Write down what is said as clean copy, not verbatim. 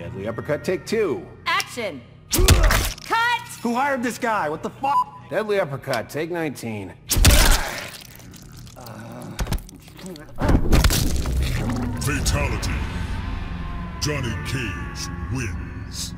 Deadly uppercut, take two. Action! Cut! Who hired this guy? What the fuck? Deadly uppercut, take 19. Fatality. Johnny Cage wins.